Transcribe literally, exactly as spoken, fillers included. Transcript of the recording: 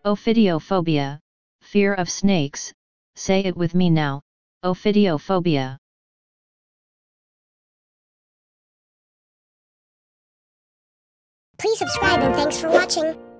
Ophidiophobia, fear of snakes. Say it with me now, ophidiophobia. Please subscribe and thanks for watching.